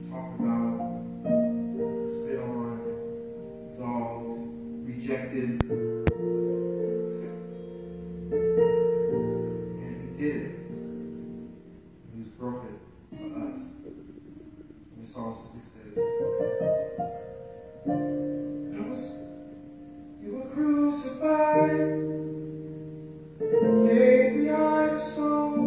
talk about, spit on, dogged, rejected. And he did it. He was broken for us. And the song simply says, you were crucified, laid behind a stone.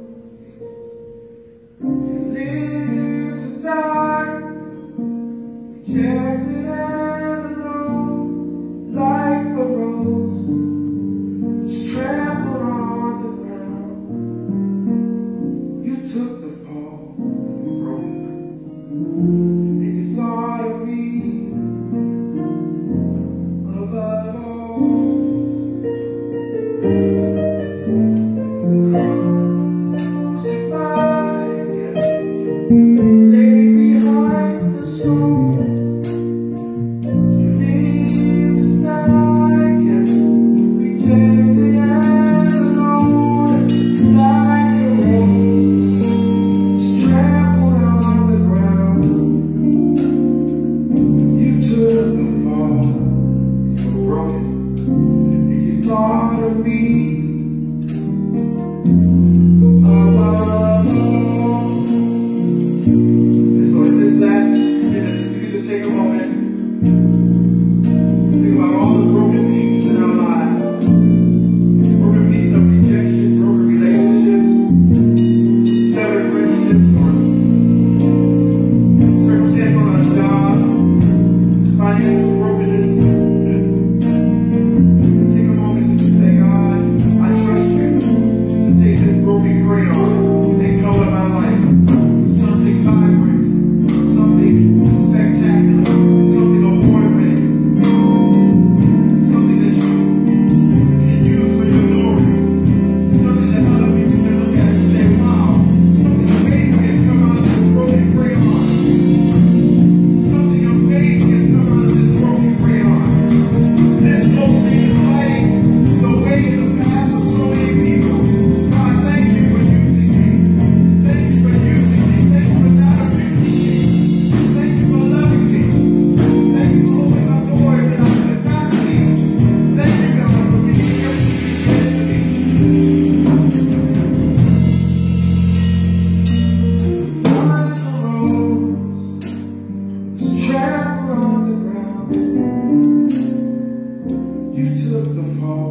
You lived to die, rejected and alone, like a rose that's trampled on the ground. You took the fall, you broke, and you thought of me above all. Crucified, yes, laid behind the stone. You lived to die, yes, rejected and alone, like a rose trampled on the ground. You took the fall, you were broken, and you thought of me above all. And so in this last minutes, if you could just take a moment, think about all the broken pieces in our lives. Broken pieces of rejection, broken relationships, severed friendships, or circumstance on our job, financial brokenness. Take a moment just to say, God, I trust you to take this broken crayon and color my life. Something vibrant, something spectacular, something award-winning, something that you can use for your glory, something that other people can look at and say, wow, something amazing has come out of this broken crayon. Something amazing has come out of this broken crayon. This mostly is lighting the way in the path of so many people. God, thank you for using me. Thank you for using me. Thank you for not abusing me. Thank you for loving me. Thank you for opening my doors that I could not see. Thank you, God, for being everything you did to me. Like a rose trampled on the ground. You took the fall,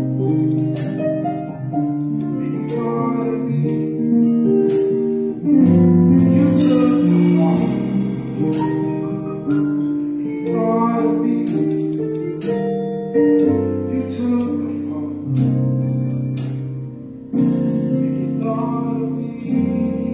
and you thought of me. You took the fall, and you thought of me. You took the fall, and you thought of me.